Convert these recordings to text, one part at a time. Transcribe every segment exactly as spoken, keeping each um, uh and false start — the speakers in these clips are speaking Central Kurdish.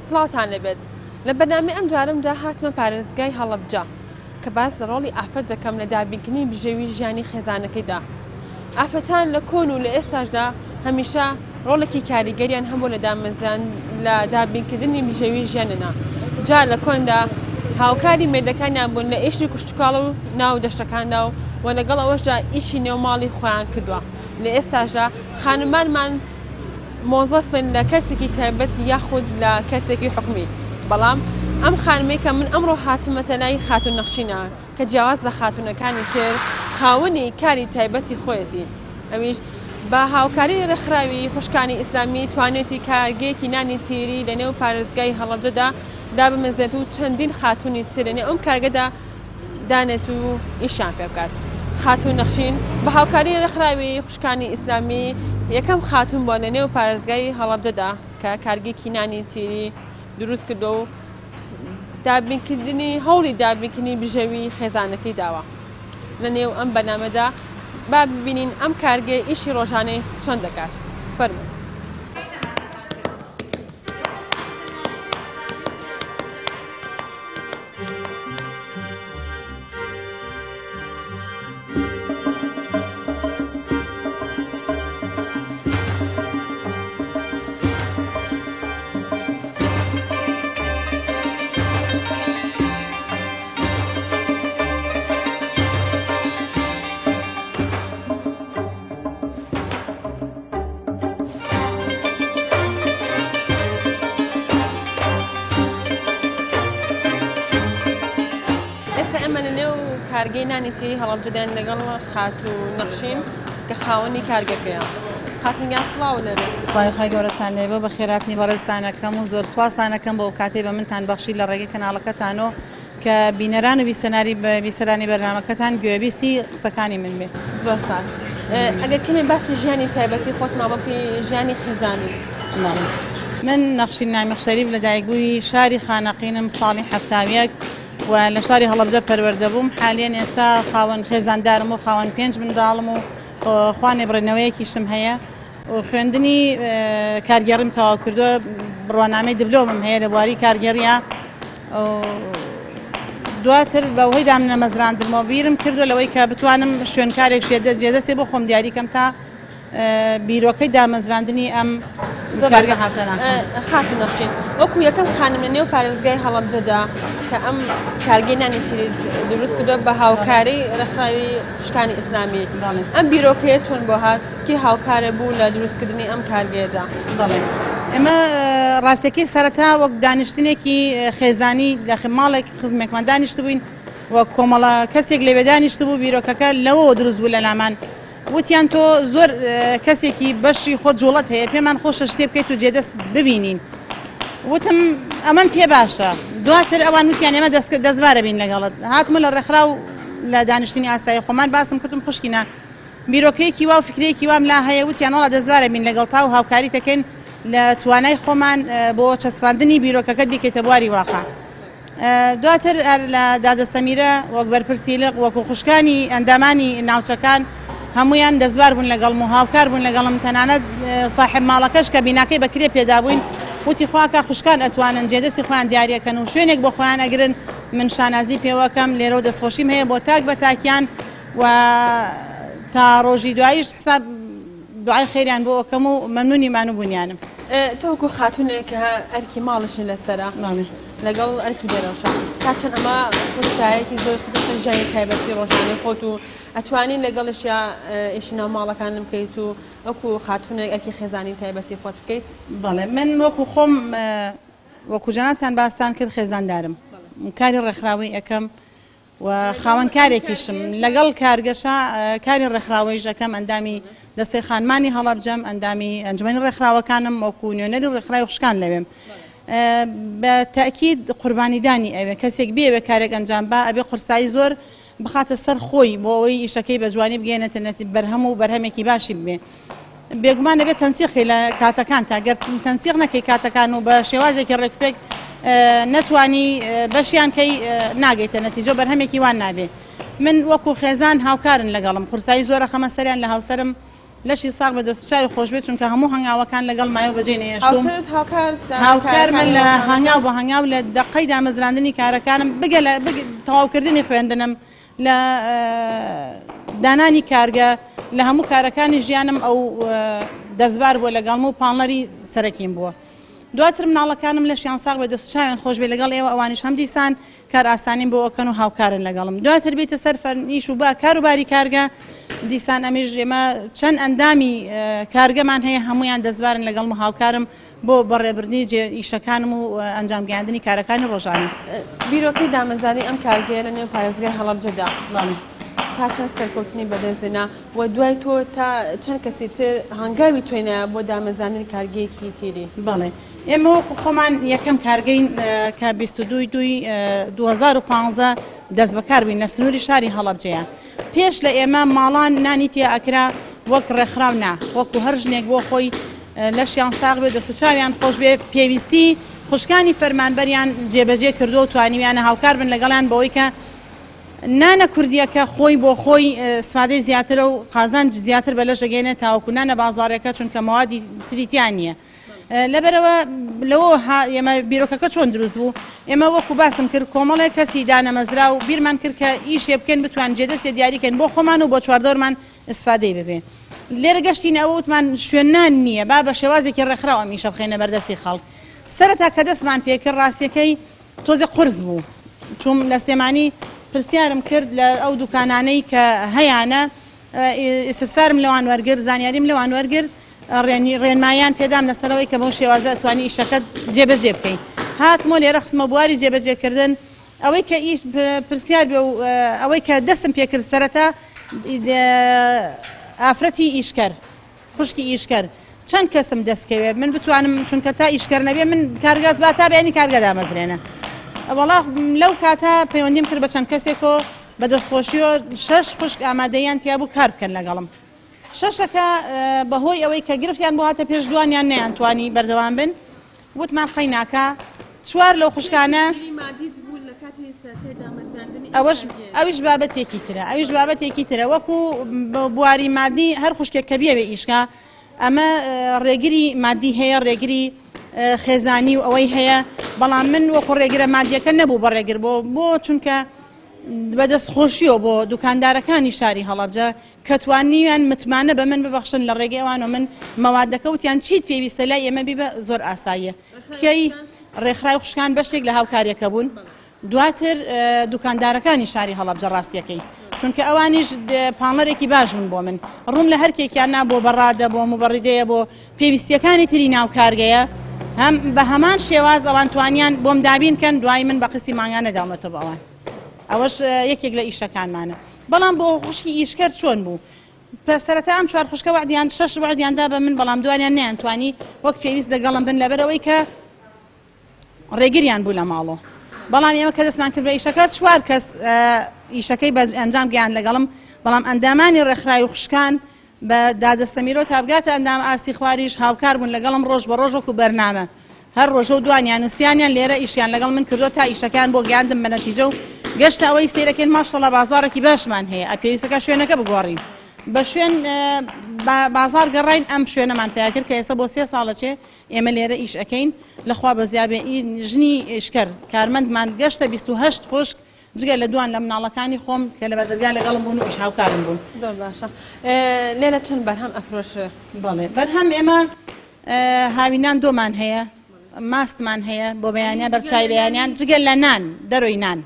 سڵاوتان لەبێت لە بەرنامە ئەم جارمدا هاتمە پارێزگای هەڵەبجە کە باس ڕۆڵی ئافرەت دەکەم لە دابینکردنی بژێوی ژیانی خێزانەکەیدا. ئافرەتان لە کۆن و لە ئێستاشدا هەمیشە ڕۆڵێکی کاریگەریان هەبوو لە دامەزان لە دابینکردنی بژێوی ژیاننا. جا لە کۆندا هاوکاری مێردەکانیان بوون لە ئێشی کوشتتوکاڵ و ناو دەشتەکاندا و و لەگەڵ ئەوەشدا ئیشی نێوماڵی خۆیان کردووە. لە ئێستاشدا خانمانمان مۆزەفن لە کەرتێکی تایبەت یاخود لە کەرتێکی حکومی. بەڵام ئەم خانمەی کە من ئەمڕۆ هاتوومەتە لای خاتون نەخشینە کە جیاواز لە خاتونەکانی تر خاوەنی کاری تایبەتی خۆیەتی. ئەویش بە هاوکاری ڕێکخراوی خوشکانی ئیسلامی توانێتی کارگەیەکی نانی تیری لە نێو پارێزگای هەڵەبجەدا دابمەزێت و چەندین خاتونی تر لە نێو ئەم کارگەدا دانێت و ئیشان پێ بکات. خاتون نەخشین بە هاوکاری ڕێکخراوی خوشکانی ئیسلامی یەکەم خاتون بۆ لە نێو پارێزگای هەڵەبجەدا کە کارگەیەکی نانی تیری دروست کردو و دابینکردنی هەوڵی دابینکردنی بژێوی خێزانەکەی داوە. لە نێو ئەم بەرنامەدا با ببینین ئەم کارگەی ئیشی ڕۆژانەی چۆن دەکات. فەرمووی. ئەمە لە نێو کارگەی نانی تیری هەڵەبجەدایان لەگەڵ خاتون نەخشین کە خاوەنی کارگەکەیە. خاتونگیان سڵاو لەبێت. سڵاوی خی گەورەتان لێبێ بە خێراتنی بەڕێستانەکەم و زۆر سوپاسانەکەم بۆ کاتێ بە منتان بەخشی لە ڕێگەی کەناڵەکەتانەوە کە بینەران و بیسەناری بە بیسەرانی بەرنامەکەتان گوێبیستی قسەکانی من بێت. زۆر سپاس. ئەگەر کەمێ باسی ژیانی تایبەتی خۆت مابەپی ژیانی خێزانیت. من نەخشین نامیق شەریف لە دایکبووی شاری خانەقینم ساڵی هەفتاویەک و لە شاری هەڵەبجە پەروەردە بووم. حالیان ئێستا خاوەن خێزاندارم و خاوەن پێنج منداڵم و خوانێ بڕێنەوەیەکیشم هەیە و خوێندنی کارگەڕیم تەواو کردووە. بڕوانامەی دبلۆمم هەیە لە بواری کارگەڕیە. دواتر بەوەی دامنە مەزراندنەوە بیرم کردو لەوەی کە بتوانم شوێنکارێک جێدەستێ بۆ خۆم دیاریکەم تا بیرۆکەی دامەزراندنی ئەم کارگە هاتەنە. خاتون نەخشین وەکو یەکەم خانم لە نێو پارێزگای هەڵەبجەدا کە ئەم کارگەی نانی تیری دروست کردووە بە هاوکاری ڕێکخراوی خوشکانی ئیسلامی. ئەم بیرۆکەیە چۆن بۆ هات کێ هاوکارە بوو لە دروستکردنی ئەم کارگەیەدا؟ بەڵێ ئێمە ڕاستەکەی سەرەتا وەک دانیشتنێکی خێزانی لە ماڵێک خزمێکمان دانیشت بووین وەک کۆمەڵە کەسێک لەوێ دانیشت بوو بیرۆکەکە لەوە دروست بوو لە لامان. وتیان تۆ زۆر کەسێکی بەشی خۆت جوڵەت هەیە پێمان خۆشە شتێ بکەیت و جێدەست ببینین. وتم ئەمەم پێ باشە. دواتر ئەوان وتیان ئێمە دەستوارە بین لەگەڵت. هاتمە لە ڕێکخرا و لە دانیشتنی ئاسایی خۆمان باسم کردم خوشکینە بیرۆکەیەکی وا و فکرەیەکی وام لا هەیە. وتیان وەڵا دەستوارە بین لەگەڵ تا و هاوکاری دەکەین لە توانای خۆمان بۆ چەسپاندنی بیرۆکەکەت بکەیتە بواری واقع. دواتر لە دادەسەمیرە وەک بەرپرسیلق وەکو خوشکانی ئەندامانی ناوچەکان هەمویان دەستوار بوون لەگەڵم و هاوکار بوون لەگەڵم. تەنانەت ساحب ماڵەکەش کە بیناکەی بەکرێ پێدابووین وتی خواکە خوشکان ئەتوانن جێدەستی خۆیان دیارەکەن و شوێنێک بۆ خۆیان ئەگرن. من شانازی پێوەکەم لێرە و دەستخۆشیم هەیە بۆ تاک بە تاکیان و تا ڕۆژی دواییش حساب دوعای خێریان بۆ ئەوکەم و مەمنونیمان و بوونیانم. تۆ وەکو خاتونێک کە ئەرکی ماڵشن لەسەرە لەگەڵ ئەرکی دەرەوشە تا چەند ئەمە قورسایەکی زۆر خستە ژیانی تایبەتی ڕۆژانەی خۆت و ئەتوانین لەگەڵش یا ئێشی ناو ماڵەکانم بکەیت و وەکو خاتونێک ئەرکی خێزانی تایبەتی خۆت بکەیت؟ بەڵێ من وەکو خۆم وەکو جەنابتان باستان کرد خێزاندارم کاری ڕێکخراوی ئەەکەم و خاوەن کارێکیشم لەگەڵ کارگەشە کاری ڕێکخراوەیش ئەەکەم ئەندامی دەستەی خانمانی هەڵەبجەم ئەندامی ئەنجومەنی ڕێکخراوەکانم وەکو نوێنەری ڕێکخراوی خوشکان لەوێم. بە تاکید قوربانیدانی ئەوێ کەسێک بێوێ کارێک ئەنجام با ئەبێ قورسایی زۆر بخاتە سەر خۆی بۆ ئەوەی ئیشەکەی بە جوانی بگەێنێتە نەتی بەرهەم و بەرهەمێکی باشی ببێ. بێگومان دەبێت تەنسیقی لە کاتەکان تا گەر تەنسیق نەکەی کاتەکان و بە شێوازێکی ڕێکپێک نەتوانی بەشیان کەی ناگەیتە نەتیجە بەرهەمێکی وان نابێ. من وەکو خێزان هاوکارن لەگەڵم قورسایی زۆرە خەمە سەریان لە هاوسەرم لەشی ساغ بە دەستچاوی خۆش بێت چونکە هەموو هەنگاوەکان لەگەڵ مایەوە بەجێ نێشتوم هاوکارمە لە هەنگاو بە هەنگاو لە دەقەی دامەزراندنی کارەکانم بگە لە تەواوکردنی خوێندنم لە دانانی کارگە لە هەموو کارەکانی ژیانم ئەو دەستبار بووە لەگەڵم و پاڵنەری سەرەکیم بووە. دواتر مناڵەکانم لە شیان ساغ بە دەستچاویان خۆش بێ لەگەڵ ئێوە ئەوانیش هەم دیسان کار ئاسانیم بۆ ئەوکەن و هاوکارن لەگەڵم. دواتر بێتە سەر فەرمیش و با کاروباری کارگە دیسان ئەمیش ئێمە چەند ئەندامی کارگەمان هەیە هەمویان دەستبارن لەگەڵم و هاوکارم بۆ بەڕێبردنی ئیشەکانم و ئەنجامگەاندنی کارەکانی ڕۆژانە. بیرۆکەی دامەزانی ئەم کارگەیە لە نێو پارێزگای هەڵەبجەدا تا چەند سەرکەوتنی بەدەستێنا و دوای تۆ تا چەند کەسی تر هەنگاوی توێنە بۆ دامەزانین کارگەیەکی تیری؟ بەڵێ ئێمە وەکو خۆمان یەکەم کارگەین کە بیست و دوو دوی دوو هەزار و پانزە دەست بەکار بووین لە سنووری شاری هەڵەبجەیە. پێش لە ئێمە ماڵان نانی تێ ئەکرا وەک ڕێکخراو نا وەکو هەر ژنێک بۆ خۆی لەشیان ساغ بێ دەستوچاویان خۆش بێ پێویستی خوشکانی فەرمانبەریان جێبەجێ کردو و توانیویانە هاوکار بن لەگەڵیان بەوەی کە نانە کوردیەکە خۆی بۆ خۆی سفادەی زیاترە و قازانج زیاتر بە لەش دەگەێنێت تاوەکو نانە بازاڕێکە چونکە مەوادی تریتیان نییە. لەبەرەوە لەوە ئێمە بیرۆکەکە چۆن دروست بوو ئێمە وەکو باسم کرد کۆمەڵێک کەسی دانەمەزرا و بیرمان کرد کە ئیشێ بکەن بتوان جێدەستێ دیاریکەن بۆ خۆمان و بۆ چواردۆرمان ئستفادەی ببێ. لێرە گەشتین ئەوە وتمان شوێنان نییە با بە شێوازێکی ڕێکخراوە ئەمیشە بخێنە بەردەستی خەڵک. سەرەتا کە دەستمان پێکرد ڕاستیەکەی تۆزێ قورس بوو چوم لە سلێمانی پرسیارم کرد لە ئەو دوکانانەی کە هەیەە ئستفسارم لەوان وەرگرت زانیاریم لەوان وەرگرت ڕێنمایان پێدام لەسەرەوەی کە بەو شێوازە ئەتوانی ئیشەکەت جێبەجێ بکەین. هاتمۆ لێرە خستمە بواری جێبەجێکردن ئەوەی کە ئیش پرسیار بێ و ئەوەی کە دەستم پێکرد سەرەتا ئافرەتی ئیشکەر خوشکی ئیشکەر چەند کەسم دەستکەوێ من بتوانم چونکە تا ئیشکەر نەبێ من کارگات با تا بێنی کارگە دامەزرێنە. وەڵا لەو کاتە پەیوەندیم کرد بە چەند کەسێکۆ بە دەستخۆشیۆ شەش خوشک ئامادەیان تیا بوو کار بکەن لەگەڵم. شەشەکە بەهۆی ئەوەی کە گرفتیان بۆ هاتە پێش دوانیان نەیانتوانی بەردەوام بن وتمان خەی ناکە چوار لەو خوشکانە ئەوەش ئەویش بابەتێکی ترە ئەویش بابەتێکی ترە وەکو بواری مادی هەر خوشکێک کە بێوێ ئیشکا ئەمە ڕێگری مادی هەیە ڕێگری خێزانی و ئەوەی هەیە بەڵام من وەکو ڕێگرە مادیەکە نەبوو بەڕێگر بۆ بۆ چونکە بەدەستخۆشیەوە بۆ دوکاندارەکانی شاری هەڵەبجە کە توانیویان متمانە بە من ببەخشن لە ڕێگەی ئەوانەوە من مەوادەکە وتیان چیت پێویستە لای ئێمە بیبە زۆر ئاساییە کەی ڕێکخراوی خوشکان بەشێک لە هاوکاریەکە بوون دواتر دوکاندارەکانی شاری هەڵەبجە ڕاستیەکەی چونکە ئەوانیش پاڵەرێکی باش من بۆ من ڕوم لە هەرکێکیان نا بۆ بەڕادە بۆ موبەڕیدەیە بۆ پێویستیەکانی تری ناو کارگەیە هەم بە هەمان شێواز ئەوان توانیان بۆم دابین کەن دوای من بە قستی ماگانە داومەتە بە ئەوان ئەوەش یەکێک لە ئیشەکانمانە. بەڵام بۆ خوشکی ئیشکەر چۆن بوو سەرەتا ئەم چوار خوشکە وعدیان شەش وعدیاندا بە من بەڵام دوانیان نەیانتوانی وەک پێویست دەگەڵم بن لەبەرەوەی کە ڕێگریان بوو لە ماڵۆ. بەڵام ئێمە کە دەستمان کرد بە ئیشەکە چوار کەس ئیشەکەی بە ئەنجام گەیان لەگەڵم بەڵام ئەندامانی ڕێکخراوی خوشکان بە دادەستەمیرۆ تابگاتە ئەندام ئاسی خواریش هاوکار بوون لەگەڵم ڕۆژ بە ڕۆژ وەکو بەرنامە هەر ڕۆژە و دوانیان نووسیانیان لێرە ئیشیان لەگەڵ من کردو تا ئیشەکان بۆ گەیاندم بە نەتیجە و گەشتە ئەوەی سێرەکەین ماشەڵڵا بازارێکی باشمان هەیە ئەپێویستەکە شوێنەکە بگۆڕین بە شوێن بازار گەڕین ئەم شوێنەمان پیا کرد کە ئێستا بۆ سێ ساڵەچێ ئێمە لێرە ئیش ئەەکەین لەخوا بە زیابێ ژنی ئیشکەر کارمەندمان گەشتە بیست و هەشت خوشک جگە لە دوان لە مناڵەکانی خۆم کە لە بەردەرگا لەگەڵم بوون و ئیش هاوکارم بوون. زۆر باشە لێرە چەند بەرهەم ئەفرۆشە؟ بەڵێ بەرهەم ئێمە هاوینان دۆمان هەیە ماستمان هەیە بۆ بەیانیان بەرچای بەیانیان جگەل لە نان دەرۆی نان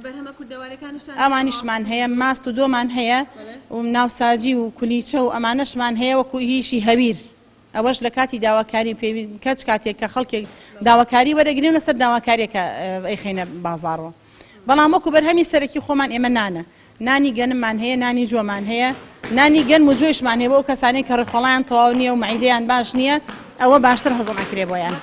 ئەمانیشمان هەیە ماست و دۆمان هەیە و ناوساجی و کولیچە و ئەمانەشمان هەیە وەکو هیچی هەویر ئەوەش لە کاتی داواکاری پێوی کەچ کاتێک کە خەڵکێک داواکاری وەرەگرین لەسەر داواکاریەکە ئەیخینە بازاڕەوە. بەڵام وەکو بەرهەمی سەرەکی خۆمان ئێمە نانە نانی گەنممان هەیە نانی جۆمان هەیە نانی گەنم و جۆیشمان هەیە بۆ ئەو کەسانەی کە ڕێخۆڵیان تەواو نییە و مەعیدەیان باش نییە ئەوە باشتر هەزم ئەکرێ بۆیان.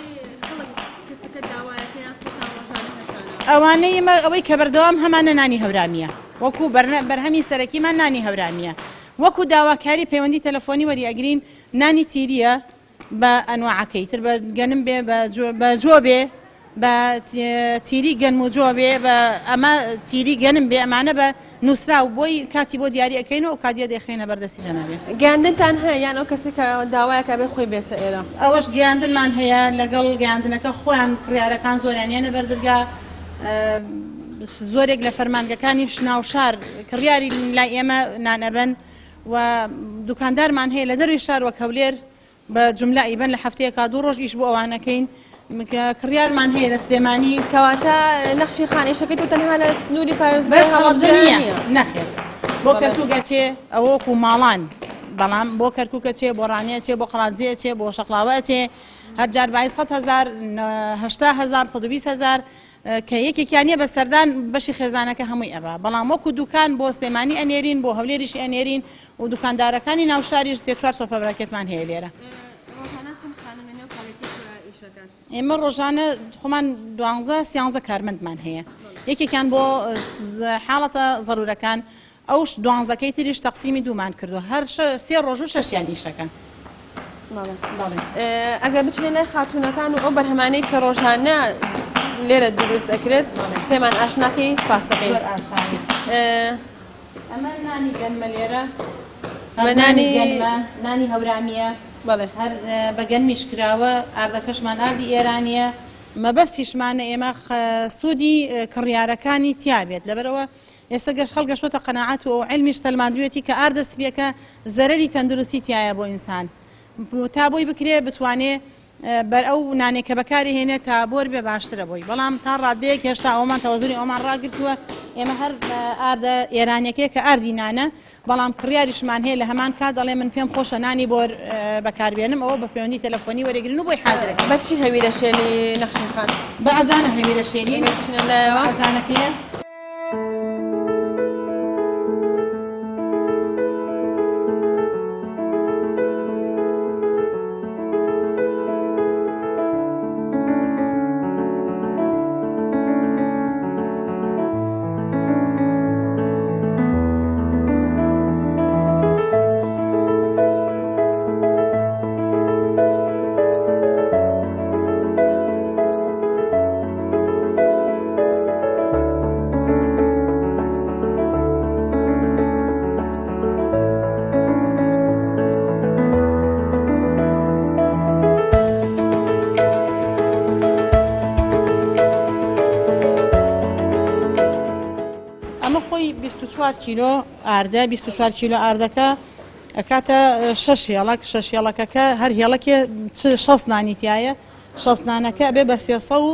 ئەوانەی ئێمە ئەوەی کە بەردەوام هەمانە نانی هەورامیە وەکو بەرهەمی سەرەکیمان نانی هەورامیە وەکو داواکاری پەیوەندی تەلەفۆنی وەریئەگرین نانی تیریە بە ئەنواعەکەی تر بە گەنم بێ بە جۆ بێ بە تیری گەنم و جۆ بێ بە ئەمە تیری گەنم بێ ئەمانە بە نووسرا و بۆی کاتی بۆ دیاری ئەەکەینەوە کاتیە دەخێنە بەردەستی جەنابێ. گەاندنتان هەیە یان ئەو کەسی کە داوایەکە بێ خۆی بێتە ئێرە؟ ئەوەش گەاندنمان هەیە لەگەڵ گەاندنەکە خۆیان کڕیارەکان زۆریانیانە بەردرگا زۆرێک لە فەرمانگەکانی شناو شار کڕیاری لای ئێمە نانەبن و دوکاندارمان هەیە لە دەروی شار وەک هەولێر بە جملا ئیبەن لە هەفتەیەکا دوو ڕۆژ ئیش بۆ ئەوانەکەین کڕیارمان هەیە لە سلێمانی. کەواتە نەخشی خانێشەکەیت و تەنها لە سنووری پارێزگای بەس هەڵەبجە نییە نەخێر بۆ کەرکووکە چێ ئەوە وەکو ماڵان بەڵام بۆ کەرکووکە چێ بۆ ڕانیە چێ بۆ قەڵاتجێ چێ بۆ شەقڵاوە چێ هەر جار بای سەد هەزار هەشتا هەزار سەد و بیست هەزار کە یەکێکیانە بە سەردان بەشی خێزانەکە هەمووی ئەبا بەڵام وەکو دوکان بۆ سلێمانی ئەنێرین بۆ هەولێریش ئەنێرین و دوکاندارەکانی ناوشاریش سێ چوار سۆپەبراکێتمان هەیە لێرە. ئێمە ڕۆژانە خۆمان دوانزە سیانزە کارمەندمان هەیە یەکێکیان بۆ حاڵەتە زەرورەکان ئەوش دوانزەکەی تریش تەقسیمی دوومان کردو هەر سێ ڕۆژ و شەشیان ئیشەکەن. ئەگەر بچێن لای خاتوونەکان و ئەو بەرهەمانەی کە ڕۆژانە لێرە دروست ئەکرێت پێمان ئاشناکەی سپاس دەکەین. ئەمە نانی گەنمە لێرە نانی هەورامیە هەر بەگەنمیش کراوە ئاردەکەشمان ئاردی ئێرانیە مەبەستیشمانە ئێمە سوودی کڕیارەکانی تیابێت لەبەرەوە ئێستا گەشت خەڵ گەشتۆتە قەناعەت و علمیش تەلماندوێتی کە ئاردەسبیەکە زەرەری تەندروستی تایە بۆ ئینسان تا بۆی بکرێ بتوانێ بەر ئەو نانێکە بەکاری هێنێ تا بۆر بێ باشترە بۆی بەڵام تا ڕادەیەک هێشتا ئەومان تەوەزنی ئەومان ڕاگرتووە ئێمە هەر ئاردە ئێرانەکەی کە ئاردی نانە بەڵام کڕیاریشمان هەیە لە هەمان کات دەڵێ من پێم خۆشە نانی بۆ بەکاربێنم ئەوە بە پەیوەندی تەلەفۆنی وەرەگرن و بۆی حازرەکە. بەچی هەویرە شێلی نەخشین خان بە ئەجانە هەویرە شێلی لە ئەجانەکەیە. بیست و چوار کیلۆ ئاردە بیست و چوار کیلۆ ئاردەکە ئەکاتە شەش هێڵک شەش هێڵەکەکە هەر هێڵەکێ شەست نانی تایە شەست نانەکە بێ بە سێسە و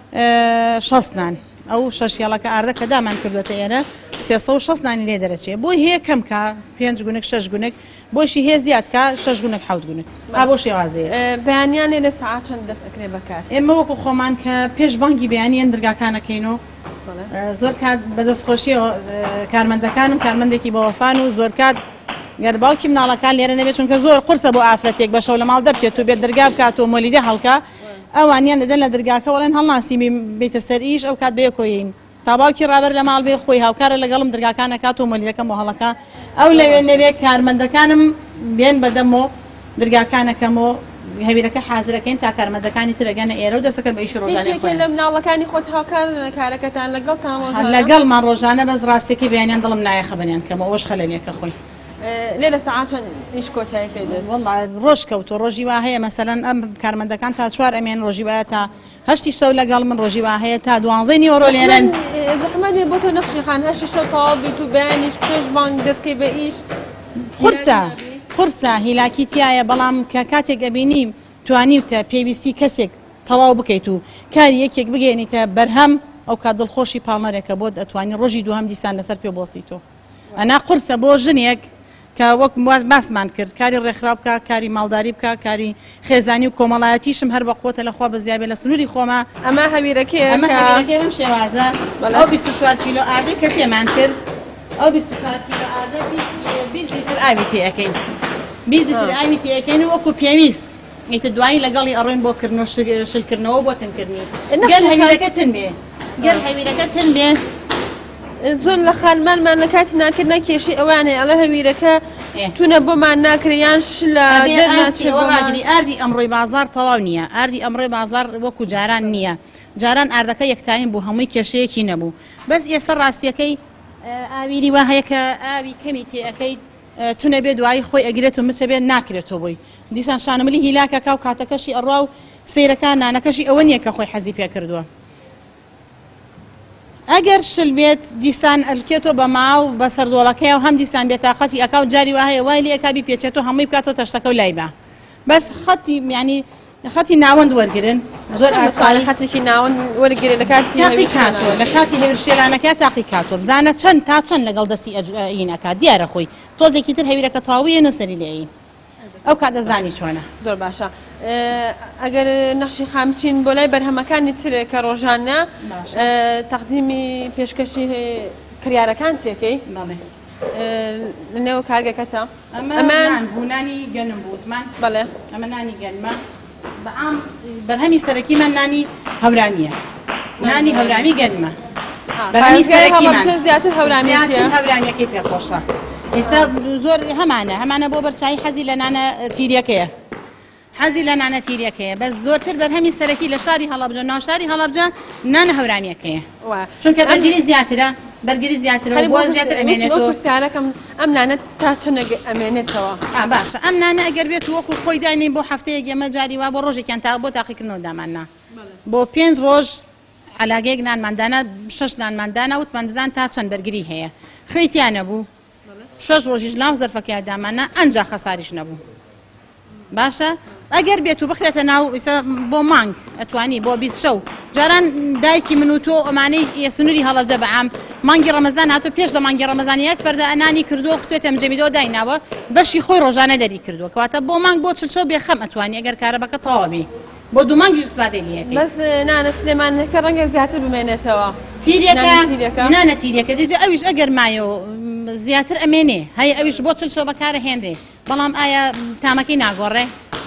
شەست نان ئەو شەش هێڵەکە ئاردە کە دامان کردوێتە ئێرە سێسە و شەست نانی لێ دەرەچێت بۆی هەیە کەم کە پێنج گونک شەش گونک بۆشی هەیە زیادکە شەش گونک حەوت گونک ئا بۆ شێوازەیە. بەیانیانێ لە سەعات چەند دەست ئەکرێ بەکار؟ ئێمە وەکو خۆمان کە پێش بانگی بەیانیان دەرگاکانەکەینەوە زۆر کات بەدەستخۆشیەوە کارمەندەکانم کارمەندێکی بەوەفان و زۆر کات گەر باوکی مناڵەکان لێرە نەبێت چونکە زۆر قورسە بۆ ئافرەتێک بە شەو لە ماڵ دەرچێت و بێت دەرگا بکات و مۆلیدە هەڵکە ئەوانیان دەدەن لە دەرگاکە وەڵێن هەڵناسیمی بێتە سەر ئیش ئەو کات بەیەکۆین تا باوکی ڕابەر لە ماڵ بێ خۆی هاوکارە لەگەڵم دەرگاکان ئەکات و مۆلیدەکەم و هەڵەکە ئەو لەوێ نەبێت کارمەندەکانم بێن بەدەمەوە دەرگاکانەکەمەوە هەویرەکە حازرەکەین تا کارمەندەکانی ترەگەنە ئێرە و دەسەکەن بە ئیشی ڕۆژانە لە مناڵەکانی خۆت هاوکار کارەکەتان لەگەڵ لەگەڵمان ڕۆژانە بەس ڕاستێکی بەیانیان دڵم نایە خەبەنیان کەمە ئەوەش خەلەنیەکە خۆی لێ لە سەعات چەند ئیش کۆتایی پێ دێت؟ وەڵڵا ڕۆژ کەوتۆ ڕۆژی وا هەیە مەسەلەن ئەم کارمەندەکان تا چوار ئەمێن ڕۆژی وایە تا هەشتی شەو لەگەڵ من ڕۆژی وا هەیە تا دوانزەی نیوەڕۆ لێرەن. زەحمەتێ بۆ تۆ نەخشی خان هەشتی شەو تەواو بیت و بەیانیش پێش بانگ دەستکەی بە ئیش قورسە قورسە هیلاکی تایە بەڵام کە کاتێک ئەبینیم توانیتە پێویستی کەسێک تەواو بکەیت و کاری یەکێک بگەێنیتە بەرهەم ئەو کات دڵخۆشی پاڵنەرێکە بۆ ئەتوانی ڕۆژی دووهەم دیسان لەسەر پێ بۆسیتۆ ئەنا قورسە بۆ ژنێک کە وەک باسمان کرد کاری ڕێکخراو بکە کاری ماڵداری بکە کاری خێزانی و کۆمەڵایەتیشم هەر بەقۆتە لەخوا بەزیابێ لە سنووری خۆمە. ئەمە هەویرەکەیە بم شێوازە ئەو بیست و چوار کیلۆ ئاردەی کە تێمان کرد ئەو بیست و چوار کیلۆ ئاردە بیست لیتر ئاوی تێەکەین بیست لیتر ئاوی تێەکەین و وەکو پێویست ئیتر دوایی لەگەڵی ئەڕۆین بۆ کردن و شلکردنەوە بۆ تنکردنی گەر هەویرەکە تن بێ گەر هەویرەکە تن بێ زۆر لە خانمانمان لە کاتی ناکردنا کێشی ئەوانەیە ئەڵە هەویرەکە تونە بۆمان ناکریان ش لە دەرناچێوەڕاگری ئاردی ئەمڕۆی بازار تەواو نییە ئاردی ئەمڕۆی بازار وەکو جاران نییە جاران ئاردەکە یەکتاین بوو هەمووی کێشەیەکی نەبوو بەس ئێستا ڕاستیەکەی ئاویری وا هەیە کە ئاوی کەمی تێەکەی تونە بێ دوایی خۆی ئەگرێت و مچە بێت ناکرێتەوە بووی دیسان شانمەلی هیلاکەکە و کاتەکەشی ئەڕوا و سیرەکان نانەکەشی ئەوە نییە کە خۆی حەزی پێ کردووە ئەگەر شل بێت دیسان ئەلکێتەوە بە ماو بە سەردۆڵەکەی و هەم دیسان بێت تاقەتی ئەکاو جاری وهەیە وای لێ ئەکابی پێچێتەوە هەمووی بکاتەوە تەشتەکە و لای بە بەس خەتی یعنی خەتی ناوەند وەرگرن زۆر ئاسانی خەتێکی ناوەند وەرگێ لە کاتی تاقی کاتۆ لە کاتی هێورشێلانەکە تاقی کاتۆ بزانە چەند تا چەند لەگەڵ دەستی ئەینەکە دیارە خۆی تۆزێکی تر هەویرەکە تاویە نەسەری لێین ئەو کات دەزانی چۆنە زۆر باشە ئەگەر نەخشی خامچین بۆ لای بەرهەمەکانی ترێک کە ڕۆژانە تەقدیمی پێشکەشی کریارەکان تێکەی لە نێو کارگەکەتە ئەمان بوونانی گەنم بووتمان بەڵێ ئەمە نانی گەنمە بەعام بەرهەمی سەرەکیمان نانی هەورامیە نانی هەورامی گەنمە بەرهەمی سەرەکیمان زیاتر هەورانیەکەی پێخۆشە ئێستا زۆر هەمانە هەمانە بۆ بەرچایی حەزی لە نانە تیریەکەیە حەزی لە نانە تیریەکەیە بەس زۆرتر بەرهەمی سەرەکی لە شاری هەڵەبجە ناو شاری هەڵەبجە نانە هەورامیەکەیە چونکە بەرگری زیاترە بەرگری زیاترەوە بۆ زیاتر ئەمێنێتەوە پرسیارەکەم ئەم نانە تا چەند ئەمێنێتەوە باشە ئەم نانە ئەگەر بێت وەکو خۆی داینین بۆ هەفتەیەک ئێمە جاری وا بۆ ڕۆژێکیان تا بۆ تاقیکردنەوە داماننا بۆ پێنج ڕۆژ علاگەیەک نانماندانە شەش نانماندانە وتمان بزان تا چەند بەرگری هەیە خوێتیانە بوو شەش ڕۆژیش لام زەرفەکەی دامانە ئەنجا خەساریش نەبوو باشە ئەگەر بێت و بخرێتە ناو بۆ مانگ ئەتوانی بۆ بیست شەو جاران دایکی من و تۆ ئەمانەی سنووری هەڵەبجە بەعام مانگی ڕەمەزان هاتو پێش لە مانگی ڕەمەزان یەک فەردە ئەنانی کردووە خستێتە مجەمیدەوە دایناوە بەشی خۆی ڕۆژانە دەری کردووە کەواتە بۆ مانگ بۆ چل شەو بێخەم ئەتوانی ئەگەر کارەبەکە تەواوی بۆ دوو مانگیش سوادەی لێەکەی بەس نانە سلێمانەکە ڕەنگە زیاتر بمێنێتەوە تیریەکە نانە تیریەکە دیجە ئەویش ئەگەر مایەوە زیاتر ئەمێنێ هەیە ئەویش بۆ چل شەو بەکارە هێندێ بەڵام ئایا تامەکەی ناگۆڕێ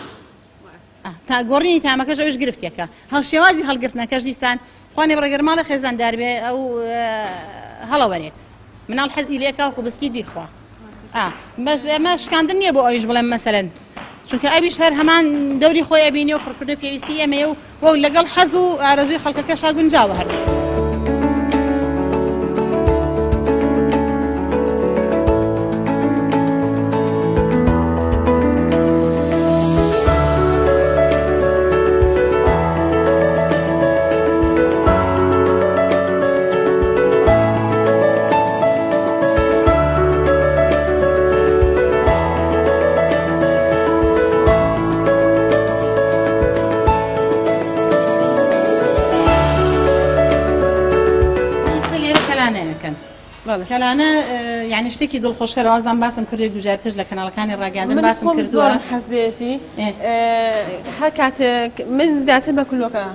تا گۆڕینی تامەکەش ئەوش گرفتێکە هەڵشێوازی هەڵگرتنەکەش دیسان خوانێ بڕێگەرماڵە خێزاندار بێ ئەو هەڵەوەرێت مناڵ حەزی لێکە وەکو بسکیت بیخوا بەس ئەمە شکاندن نییە بۆ ئەویش بڵێم مەسەرەن چونکە ئەویش هەر هەمان دەوری خۆی ئەبینێ و پڕکردن پێویستی ئەمەیە و وە لەگەڵ حەز و ئارەزوی خەڵکەکەشا گونجاوە هەر کەلانە یعنی شتێکی دڵخۆشکەرەوازان باسم کردی گوژارتش لە کەناڵەکانی ڕاگەاندن باسم کردووە حەزێتی هەر کاتێک من زیاتر بە کولۆکە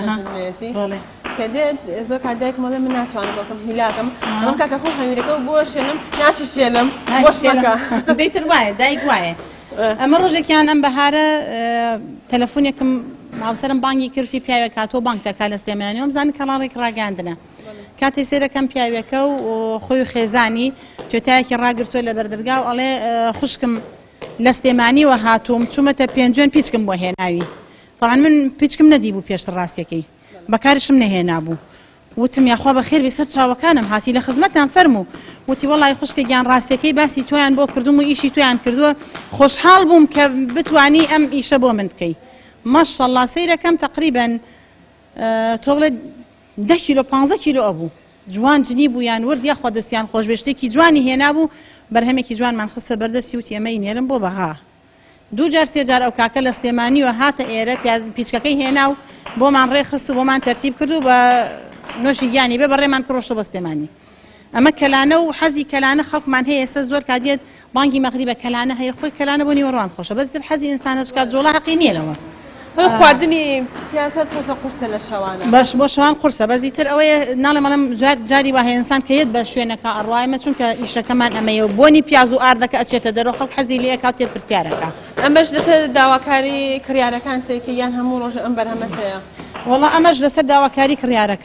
کە دێت زۆر کاتێک مەڵێ من ناتوانم بۆکەم هیلاکەم ئەم کاکە خۆ هەویرەکە و بۆ شێنم ناچی شێنم دەیتر وایە دایک وایە ئەمە ڕۆژێکیان ئەم بەهارە تەلەفۆنێکم هاوسەرم بانگی کردی پیاوێک کاتۆ بانک دەکا لە سلێمانیەوە بزانانی کەڵاڕێک ڕاگەاندنە کاتی سێرەکەم پیاوێکە و خۆی خێزانی توێتایەکی ڕاگرتووە لە بەردەرگا و ئەڵێ خوشکم لە سلێمانیوە هاتووم چوومەتە پێنجێن پیچکم بۆ هێناوی تاوان من پیچکم نەدی بوو پێشتر ڕاستیەکەی بەکارشم نەهێنابوو وتم یاخوا بەخێر بێ سەر چاوەکانم هاتی لە خزمەتان فەرموو وتی وەڵای خوشکە گیان ڕاستیەکەی باسی تۆیان بۆ کردوم و ئیشی تویان کردووە خۆشحاڵ بووم کە بتوانی ئەم ئیشە بۆ من بکەی ماشەڵڵا سەیرەکەم تەقریبەن تۆڵێ ده کیلۆ پانزە کیلۆ ئەبوو جوان جنی بوو یان ورد یاخوا دەستیان خۆشبێشتێکی جوانی هێنابوو بەرهەمێکی جوانمان خستە بەردەستی وتی ئەمەی نێرم بۆ بەغا دوو جار سێ جار ئەو کاکە لە سلێمانیوە هاتە ئێرە پیچکەکەی هێنا و بۆمان ڕێ خست و بۆمان تەرتیب کرد و بە نۆشی گیانی بێ بەڕێمان کڕۆشتە بە سلێمانی ئەمە کەلانە و حەزی کەلانە خەڵکمان هەیە ئێستا زۆر کاتێت بانگی مەغریبە کەلانە هەیە خۆی کەلانە بۆ نیوەڕوان خۆشە بەزتر حەزی ئینسانە چکات جۆڵە حەقی نییە لەوە خواردنی پیاسە تۆزە قورسە لە شەوانە باش بۆ شەوان قورسە بەزیتر ئەوەیە ناڵێ مەڵم جاری وهەیە ئینسان کە یەت بە شوێنەکە ئەڕوایمە چونکە ئیشەکەمان ئەمەیە و بۆنی پیاز و ئاردەکە ئەچێتە دەرەوە خەڵک حەزی لێ کاتێت پرسیارەکە ئەمەش لەسەر داواکاری کڕیارەکان تێکی یان هەموو ڕۆژە ئەم بەرهەمەتەیە وەڵا ئەمەش لەسەر داواکاری کڕیارەکانە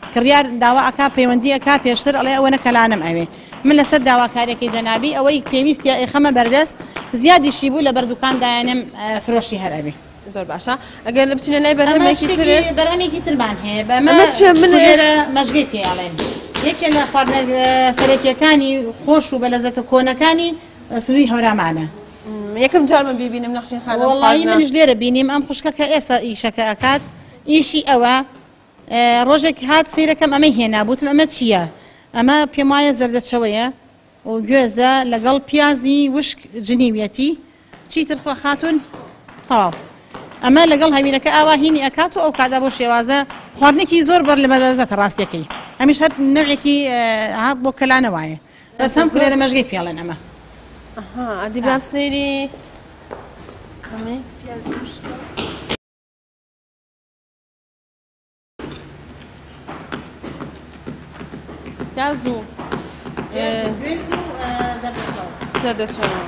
کڕیار داوا ئەکا پەیوەندی ئەکا پێشتر ئەڵێ ئەوەنە کەلانم ئەوێ من لەسەر داواکارێکی جەنابی ئەوەی پێویستە ئێخەمە بەردەست زیادیشی بوو لە بەردووکاندایانم فرۆشی هەر ئەبێ زۆر باشە ئەگەر لە بچینە لای بەرهەمێکی تر بەرهەمێکی ترمان هەیە بەمە منێرە مەژگەی پێڵێن یەکێ لە خواردنە سەرەکیەکانی خۆش و بەلەزەتە کۆنەکانی سروی هەورامانە یەکەم جارمە ببینم نەخشین خانم وەڵی منش لێرە بینیم ئەم خوشکە کە ئێستا ئیشەکە ئەکات ئیشی ئەوە ڕۆژێک هات سیرەکەم ئەمەی هێنابووتم ئەمە چییە؟ ئەمە پێم وایە زەردەچەوەیە و گوێزە لەگەڵ پیازی وشک جنیویەتی چیتر خۆ خاتون تەواو ئەمە لەگەڵ هەوینەکە ئاوا هینی ئەکات و ئەو کادا بۆ شێوازە خواردنێکی زۆر بەر لە بەدەزەتە ڕاستیەکەی ئەمیش هەر نەوێکی بۆ کەلانە وایە بەس هەم لێرە مەژگەی پێڵێن ئەمە ئەدی باب سەیری ئەمێ پیازی وشکە پیاز و زەردەچەوە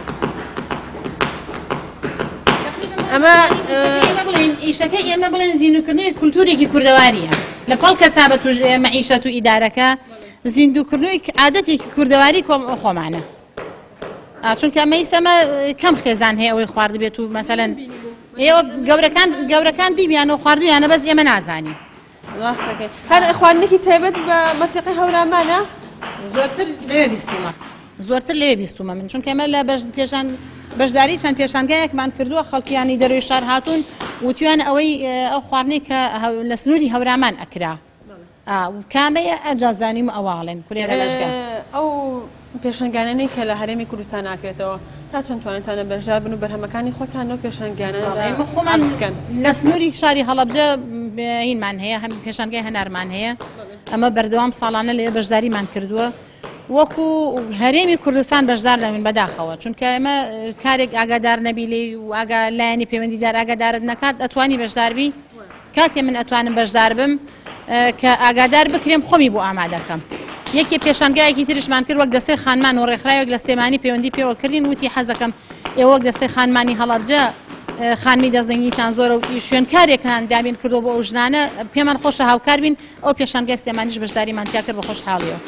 ئەمە بڵێن ئیشەکە ئێمە بڵێن زیندوکردنەوەی کولتورێکی کوردەواریە لە پاڵ کەسابەت و مەعیشەت و ئیدارەکە زیندوکردنەوەی عادەتێکی کوردەواری کۆم خۆمانە چونکە ئەمە ئیسەمە کەم خێزان هەیە ئەوەی خوارد بێت و مەسەلەن ئێوە گەورەکان گەورەکان بیبیانە و خواردویانە بەس ئێمە نازانین ڕاستەکەی هەر خواردنێکی تایبەت بە مەتیقی هەورامانە زۆرتر لەوێ بیستومە زۆرتر لەوێ بیستومە من چونکە ئێمە لە پێشان بەشداری چەند پێشانگایەکمان کردووە خەڵکیانی دەروی شار هاتوون وتیان ئەوەی ئەو خواردنەی کە لە سنووری هەورامان ئەکرا کامەیە ئەجازانیم ئەواڵێن کولێرە لەشگە ئەو پێشنگانانەی کە لە هەرێمی کوردستان ناکرێتەوە تا چەند توانێتانە بەشدار بن و بەرهەمەکانی خۆتانەوە پێشنگانە خۆمان لە سنووری شاری هەڵەبجە هینمان هەیە هەم پێشانگای هەنارمان هەیە ئەمە بەردەوام ساڵانە لێ بەشداریمان کردووە وەکو هەرێمی کوردستان بەشدار لەمن بەداخەوە چونکە ئێمە کارێک ئاگادار نەبی لێ و ئاگا لایەنی پەیوەندیدار ئاگادارت نەکات ئەتوانی بەشداربی کاتێ من ئەتوانم بەشدار بم کە ئاگادار بکرێم خۆمی بۆ ئامادەکەم یەکێ پێشانگایەکی ترشمان کرد وەک دەستەی خانمان و ڕێکخراوێک لە سلێمانی پەیوەندی پێوە کردین وتی حەزەکەم ئێوە وەک دەستەی خانمانی هەڵەبجە خانمی دەستدەنگیتان زۆرە و شوێنکارێکان دابین کردو بۆ ئەو ژنانە پێمان خۆشە هاوکار بین ئەو پێشانگای سلێمانیش بەشداریمان تیا کرد بە خۆشحاڵیەوە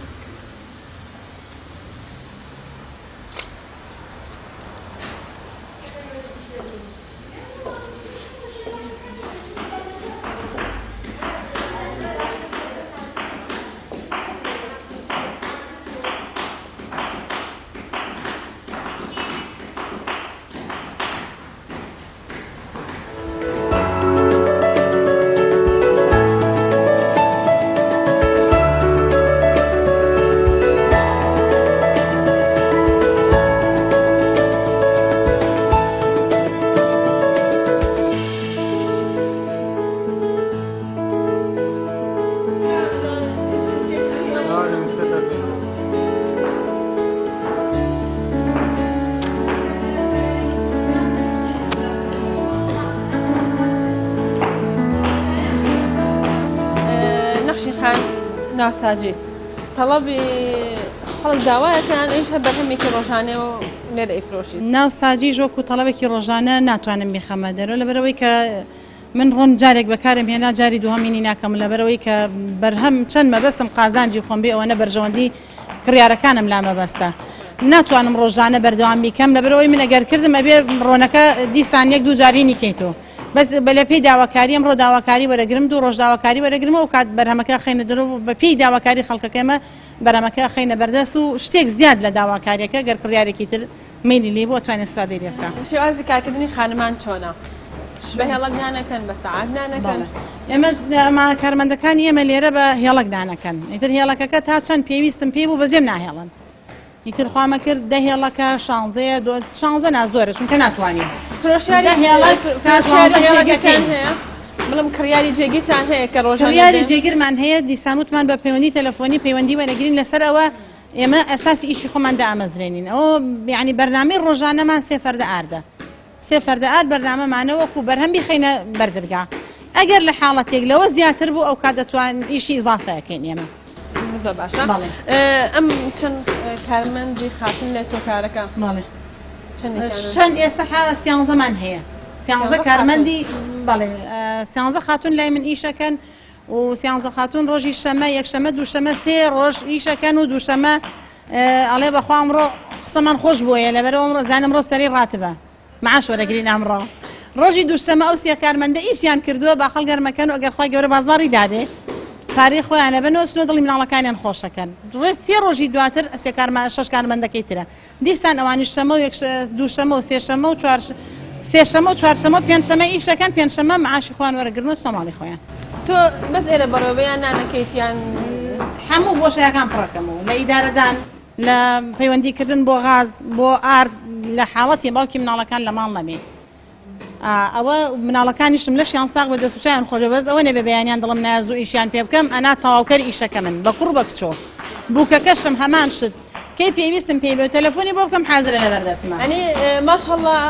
ناساجی تەڵەبی خەڵک داوایەکان ئەویش هەر بەرهەمێکی ڕۆژانێ و لێرە ئەیفرۆشیت ناوساجی ژۆک و تەڵەبێکی ڕۆژانە ناتوانم بخەمە دەرەوە لەبەرەوەی کە من ڕۆن جارێک بەکارم هێنا جاری دوهەمینی ناکەم لەبەرەوەی کە بەرهەم چەند مەبەستم قازانجی خۆم بێ ئەوەنە بەرژەوەندی کڕیارەکانم لا مەبەستە ناتوانم ڕۆژانە بەردەوام بیکەم لەبەرەوەی من ئەگەر کردم ئەبێ ڕۆنەکە دیسان یەک دوو جارینی کەیتەوە بەس بەلە پێی داواکاریم ڕۆ داواکاری وەرەگرم دوو ڕۆژ داواکاری وەرەگرمەوە و کات بەرهەمەکە خەینە دەرەوە بە پێی داواکاری خەڵکەکەمە بەرهەمەکە خەینە بەردەست و شتێک زیاد لە داواکاریەکە گەر کڕیارێکی تر میلی لێ بۆ توانێت سوادەی لێ بکەم شێوازی کارکردنی خانمان چۆنە بە هێڵک نانەکەن بە سەعات نانەکەن ئێمە ئەمە کارمەندەکانی ئێمە لێرە بە هێڵک نانەکەن ئیتر هێڵەکەکە تا چەند پێویستم پێ بوو بەجێم ناهێڵن ئیتر خوامە کرد دە هێڵەکە شانزەیە شانزە نازۆرە چونکە ناتوانین بڵم کڕیاری جێگیرتان هەیە کە ڕۆژیاری جێگیرمان هەیە دیسانوتمان بە پەیوەندی تەلەفۆنی پەیوەندی وەرەگرین لەسەرەوە ئێمە ئەساسی ئیشی خۆماندا ئامەزرێنین ئەوە یعنی بەرنامەی ڕۆژانەمان سێ فەردە ئاردە سێ فەردە ئار بەرنامەمانەوەکو بەرهەمبی خەینە بەردرگا ئەگەر لە حاڵەتێک لەوە زیاتر بوو ئەو کات دەتوان ئیشی ئیزافەکەین ئێمە زۆر باشە ئەم چەند کارمەندی خاتون لێ تۆ کارەکە چەند ئێستا حاڵە سیانزەمان هەیە سیانزە کارمەندی بەڵێ سیانزە خاتون لای من ئیشەکەن و سیانزە خاتون ڕۆژی شەمە یەکشەمە دووشەمە سێ ڕۆژ ئیشەکەن و دووشەمە ئەڵێ بەخوا ئەمڕۆ قسەمان خۆش بووە لەبەرەوە ئەمڕۆ زانم ڕۆ سەری ڕاتبە معاش وەرەگرین ئەمڕۆ ڕۆژی دووشەمە ئەو سێ کارمەندە ئیشیان کردووە با خەڵگەرمەکەن و ئەگەر خۆی گەورە بازاڕی دابێ پارەی خۆیانە بنەوە چنۆ دڵی مناڵەکانیان خۆشەکەن ڕێ سێ ڕۆژی دواتر سێ کارمە شەش کارمەندەکەی ترە دیسان ئەوانی شەمە و دووشەمە و سێشەمە و چوار سێشەمە و چوارشەمە پێنجشەمە ئیشەکەن پێنجشەمە معاشی خۆیان وەرەگرن و چۆماڵی خۆیان تۆ بەس ئێرە بەڕێوەیان نانەکەیتیان هەموو بۆشەیەکان پڕەکەمەوە لە ئیدارەدان لە پەیوەندیکردن بۆ غاز بۆ ئارد لە حاڵەتی باوکی مناڵەکان لە ماڵ نەبێ ئەوە مناڵەکانیشم لەشیان ساغ بە دەستوچیان خۆشە بەس ئەوە نەبێ بەیانیان دڵم نازوو ئیشیان پێ بکەم ئەنا تەواوکەر ئیشەکە من بە کوڕ بە کچۆ بووکەکەشم هەمان شت کەی پێویستم پێی بێ تەلەفۆنی بۆ بکەم حازرە لە بەردەستمە ئەنی ماشەڵڵا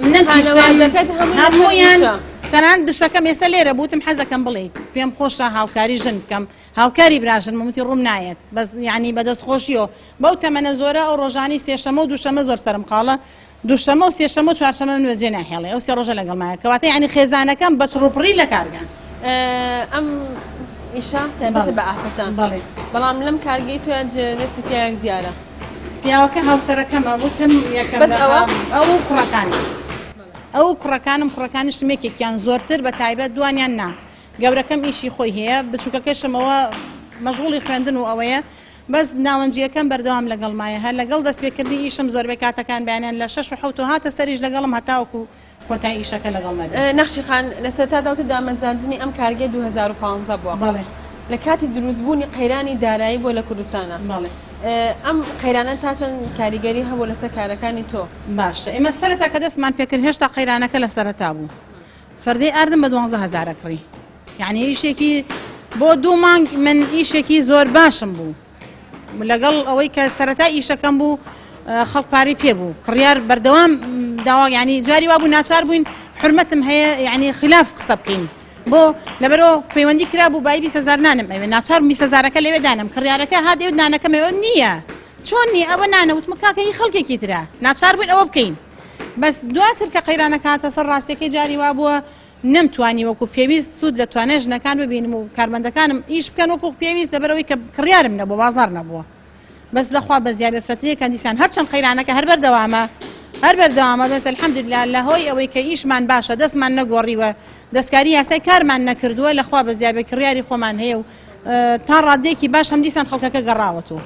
هەموویان تەنان دشەکەم ێستا لێرە بوتم حەزەکەم بڵێیت پێم خۆشە هاوکاری ژن بکەم هاوکاری براژن ممتی ڕوم نایەت بەس یعنی بەدەست خۆشیەوە بەو تەمەنە زۆرە ئەو ڕۆژانی سێشەمە و دووشەمە زۆر سەرم قاڵە دووشەمە و سێشەمە و چوارشەمە من بەجێ ناهێڵێ ئەو سێ ڕۆژە لەگەڵمایە کەواتە یعنی خێزانەکەم بە چڕوپڕی لە کارگان ئەم ئیشا تایبەتە بە ئافرەتان بەڵام لەم کارگەی تویان دەستی پیاوێک دیارە پیاوەکە هاوسەرەکەمە وتم یەکەم ئەو کوڕەکانی ئەو کوڕەکانم کوڕەکانیشم یەکێکیان زۆرتر بە تایبەت دوانیان نا گەورەکەم ئیشی خۆی هەیە بچووکەکەشمەوە مەشغوڵی خوێندن و ئەوەیە بەس ناوەنجیەکەم بەردەوام لەگەڵمایە هەر لەگەڵ دەستپێکردنی ئیشم زۆربەی کاتەکان بەیانیان لە شەش و حەوت و هاتە سەریش لەگەڵم هەتاوەکو کۆتای ئیشەکە لەگەڵمە نەخشی خان لە سەرتا داوتە دامەزاندنی ئەم کارگەی دوو هەزار و پانزە بووە بەڵێ لە کاتی دروستبوونی قەیرانی دارایی بۆ لە کوردستانە بەڵێ ئەم قەیرانە تا چەند کاریگەری هەبوو لەسەر کارەکانی تۆ باشە ئێمە سەرەتا کە دەستمان پێکرد هێشتا قەیرانەکە لە سەرەتا بوو فەردەی ئاردم بە دوانزە هەزارە کڕی یعنی ئیشێکی بۆ دوو مانگ من ئیشێکی زۆر باشم بوو لەگەڵ ئەوەی کە سەرەتا ئیشەکەم بوو خەڵک پارەی پێ بوو کڕیار بەردەوام داوا یعنی جاری وا بوو ناچار بووین حرمەتم هەیە یعنی خلاف قسە بکەین بۆ لەبەرەوە پەیوەندی کرا بوو بای بیست هەزار نانم ئەوێ ناچار بیست هەزارەکە لەوێ دانم کڕیارەکە هات ئێوە نانەکەم ئێوە نییە چۆن نییە ئەوە نانەوتمە کاکە هی خەڵکێکی ترە ناچار بووین ئەوە بکەین بەس دواتر کە قەیرانەکە هاتە سەر ڕاستیەکەی جاری وا بووە نەمتوانی وەکو پێویست سوود لە توانای ژنەکان ببینم و کارمەندەکانم ئیش بکەن وەکو پێویست لەبەرەوەی کە کڕیارم نەبوو بازار نەبووە بەس لەخوا بە زیابە فترەیەکان دیسان هەرچەند قەیرانەکە هەر بەردەوامە هەر بەردەوامە بەس الحەمدوللا لە هۆی ئەوەی کە ئیشمان باشە دەستمان نەگۆڕیوە دەستکاری یاسای کارمان نەکردووە لەخوا بە زیابە کڕیاری خۆمان هەیە و تا ڕادێکی باش هەم دیسان خەڵکەکە گەڕاوەتەوە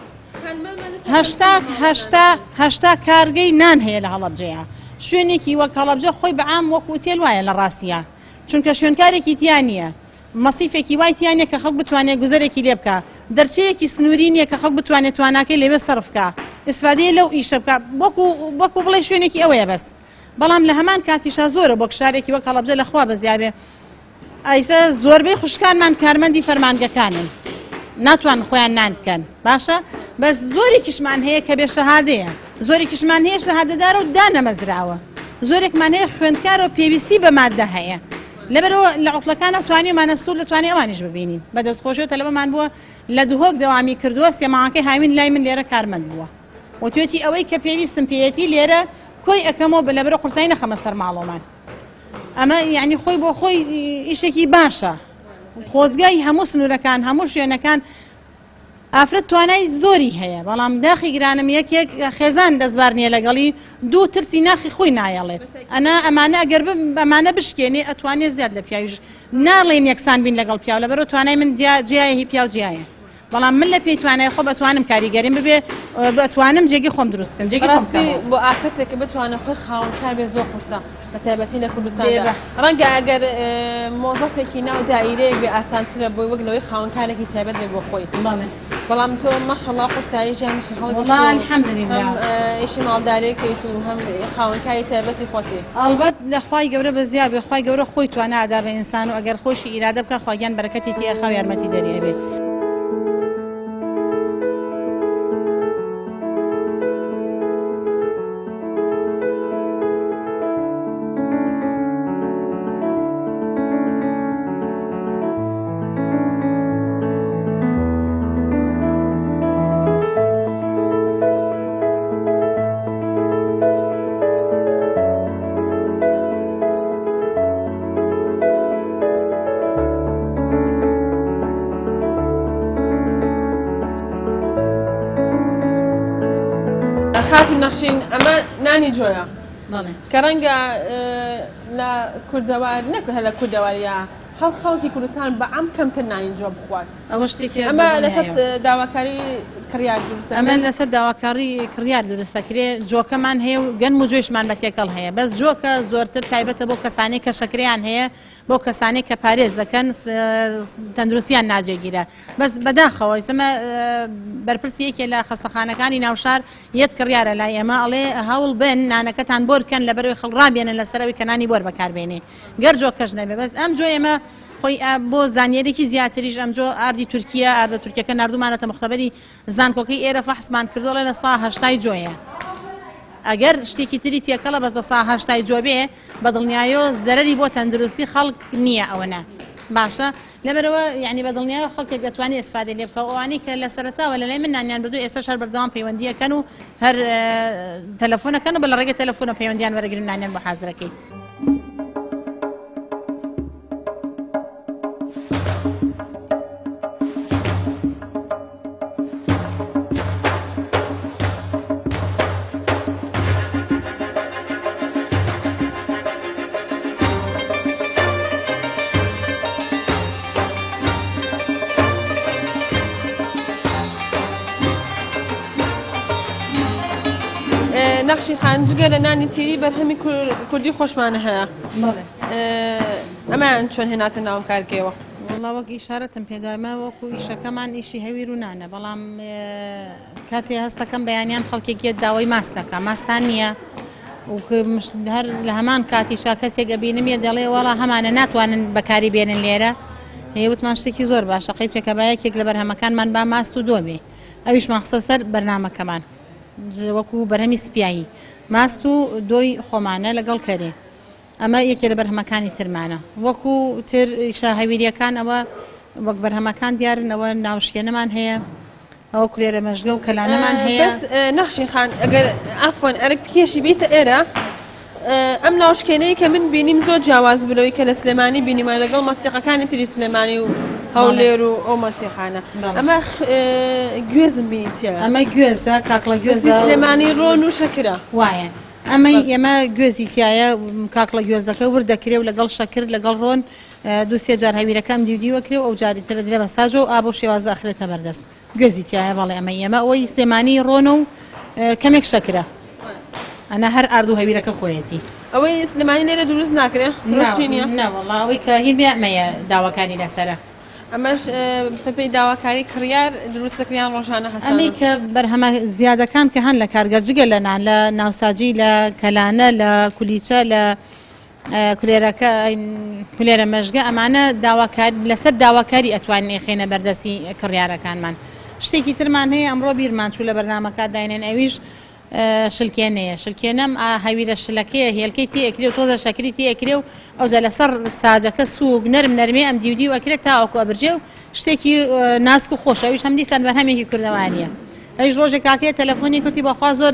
هەشتا کارگەی نان هەیە لە هەڵەبجەیە شوێنێکی وەک هەڵەبجە خۆی بەعام وەکو ئوتێل وایە لە ڕاستیە چونکە شوێنکارێکی تیان نییە مەسیفێکی وای تیانە کە خەڵک بتوانێت گوزەرێکی لێ بکە دەرچەیەکی سنووری نییە کە خەڵک بتوانێت تواناکەی لەوێ سەرف بکە ئیسفادەیە لەو ئیشە بکە وەکو بڵێ شوێنێکی ئەوەیە بەس بەڵام لە هەمان کاتیشا زۆرە بۆ شارێکی وەک هەڵەبجە لەخوا بەزیابێ ئایسا زۆربەی خوشکانمان کارمەندی فەرمانگەکانن ناتوان خۆیان نان بکەن باشە بەس زۆرێکیشمان هەیە کە بێ شەهادەیە زۆرێکیشمان هەیە شەهادەدارە و دانەمەزراوە زۆرێکمان هەیە خوێندکارەوە پێویستی بە مادە هەیە لەبەرەوە لە عوقلەکانە توانیمانە سوود لە توانێ ئەوانیش ببینین بەدەستخۆشیەوە تەلەبەمان بووە لە دوهۆک دەوامی کردووە سێماوەکەی هاوین لای من لێرە کارمەند بووە وتوێتی ئەوەی کە پێویستم پێیەتی لێرە کۆی ئەەکەمەوە بە لەبەرە قورسایی نەخەمە سەر ماڵۆمان ئەمە یعنی خۆی بۆ خۆی ئیشێکی باشە خۆزگای هەموو سنوورەکان هەموو شوێنەکان ئافرەت توانای زۆری هەیە بەڵام داخی گرانم یەکێک خێزان دەستبار نییە لەگەڵی دوو ترسی ناخی خۆی نایەڵێت ئەنا ئەمانە ئەگەر ئەمانە بشکێنێ ئەتوانێت زیاد لە پیاویش ناڵێن یەکسان بین لەگەڵ پیاو لەبەرەوە توانای من جیایە هی پیاو جیایە بەڵام من لە پێی توانای خۆ بەتوانم کاریگەریم ببێ بەتوانم جێگی خۆم دروستکەم جێگی بۆ ئافرەتێک بتوانە خۆی خاوەنکار بێ زۆر قورسە بە تایبەتی لە کوردستاندا ڕەنگە ئەگەر مۆزەفێکی ناو دائیرەیەک بێ ئاسانترە بۆی وەک لەوەی خاوەنکارێکی تایبەت بێ بۆ خۆی بەڵام تۆ ماشەڵڵا قورسایی ژیانیشی هەڵ الحەمدوللیلا ئیشی ماڵدارێکیت و هەم خاوەنکاری تایبەتی خۆتی ئەڵبەت لە خوای گەورە بەزیاد بێ خوای گەورە خۆی توانە ئادا بە ئینسان و ئەگەر خۆشی ئیرادە بکە خواگیان بەرەکەتی تێ خاو یارمەتی دەریێ بێ خاتون نەخشین ئەمە نانی جۆیە بەڵێ کە ڕەنگە لە کوردەوار نەکو هە لە کوردەواریە هەڵ خەڵکی کوردستان بە ئەم کەمتر نانی جۆ بخوات ئەوە شتێکی ئەمە لەسەر داواکاری کڕیار دروستە ئەمە لەسەر داواکاری کڕیار دروستەکرێ جۆکەمان هەیە و گەن و جۆیشمان بە تێکەڵ هەیە بەس جۆکە زۆرتر تایبەتە بۆ کەسانێک کە شەکریان هەیە بۆ کەسانێک کە پارێز دەکەن تەندروستیان ناجێگیرە بەس بەداخەوەی سەمە بەرپرسیەکێ لە خەستەخانەکانی ناوشار یەت کڕیارە لای ئێمە ئەڵێ هەوڵ بن نانەکەتان بۆرکەن لە بەرەوەی خەڵڕابێنن لەسەرەوەی کە نانی بۆر بەکاربێنێ گەر جۆکەش نەبێ بەس ئەم جۆ ئێمە خۆی بۆ زانیێرێکی زیاتریش ئەمجۆ ئاردی تورکیا ئاردە تورکیەکە نردومانەتە مختبەری زانکۆکەی ئێرە فەحسمان کردوڵە لە سا هەشتای جۆیە ئەگەر شتێکی تری تێکەڵە بەس لە سا هەشتای جۆ بێ بە دڵنیایۆ زەرەری بۆ تەندروستی خەڵک نییە ئەوەنە باشە لەبەرەوە یعنی بە دڵنیایە خەڵکێک دەتوانێت ئێسفادە لێ بکە ئەوانەی کە لە سەرەتاوە لە لای من نانیان بردو ئێستا شەر بەردەوام پەیوەندیەکەن و هەر تەلەفۆنەکەن و بە لە ڕێگە تەلەفۆنە پەیوەندیان وەرەگرن نانیان بە حازرەکەی نەخشی خانجگە لە نانی تیری بەرهەمی کوردی خۆشمانە هەیە ئەمان چۆن هێناتە ناوم کارگەوە وڵا وەک ئیشارەتم پێدامە وەکو ئیشەکەمان ئیشی هەوی ڕوونانە بەڵام کاتێ هەستەکەم بەیانیان خەڵکێکێت داوای ماستەکە ماستان نییە هەر لە هەمان کاتیشا کەسێک گەبینم یە دەڵێ وەڵا هەمانە ناتوانن بەکاری بێنن لێرە هەیەوتمان شتێکی زۆر باشە قەیچێکە بایەکێک لە بەرهەمەکانمان با ماست و دۆبێ ئەویش مەخسە سەر بەرنامەکەمان وەکو بەرهەمی سپایی ماست و دۆی خۆمانە لەگەڵ کەرێ ئەمە یەکێ لە بەرهەمەکانی ترمانە وەکو تر شاهەویریەکان ئەوە وەک بەرهەمەکان دیارن ئەوە ناوشێنەمان هەیە ئەوە کولێرە مەژگە و کەلانەمان هەیە بەس نەخشی خان ئەگەر ئافۆن ئەرک پێشی بیتە ئێرە ئەم ناوشکێنەی کە من بینیم زۆر جیاواز بلەوەی کە لە سلێمانی بینیمە لەگەڵ مەتیقەکانی تری سلێمانی و هەولێر و ئەو مەتیقانە ئەمە گوێزم بینیتە ئەمە گوێزە کاکڵە گوێزی سلێمانی ڕۆن و شەکرە وایە ئەمەی ئێمە گوێزی تایە کاکڵە گوێزەکە وردەکرێ و لەگەڵ شەکر لەگەڵ ڕۆن دووسێ جار هەویرەکەم دیودیوەکرێ و ئەو جاری ترە درێ بە ساژ و ئابۆ شێوازە ئەخرێتە بەردەست گوێزی تایە بەڵێ ئەمە ئێمە ئەوەی سلێمانی ڕۆنە و کەمێک شەکرە ئەنا هەر ئارد و هەویرەکە خۆیەتی ئەوەی سلێمانی لێرە دروست ناکرێ فرۆشی نییە نەوەڵاوی کە هیلمەیە داواکانی لەسەرە ئەمەش پێی داواکاری کڕیار دروستەکریان ڕۆژانە هەتا ئەمی کە بەرهەمە زیادەکان کە هەن لە کارگە جگە لە نان لە ناوساجی لە کەلانە لە کولیچە لە کولێرەکە کولێرە مەژگە ئەمانە داواکار لەسەر داواکاری ئەتوانین خێنە بەردەستی کڕیارەکانمان شتێکی ترمان هەیە ئەمڕۆ بیرمان چوو لە بەرنامەکە داینێن ئەویش شلکێنەیە شلکێنەم هەویرە شلەکەیە هێلکەی تێکرێ و تۆزە شەکری تێکرێ و ئەوجا لەسەر ساجەکە سووک نەرم نەرمێ ئەم دیودی وەکرێت تا ئەوکو ئەبرجێ و شتێکی ناسک و خۆشەویش هەم دیسان بەرهەمێکی کوردەوانیە ئەویش ڕۆژێک کاکەیە تەلەفۆنی کردی بەخوا زۆر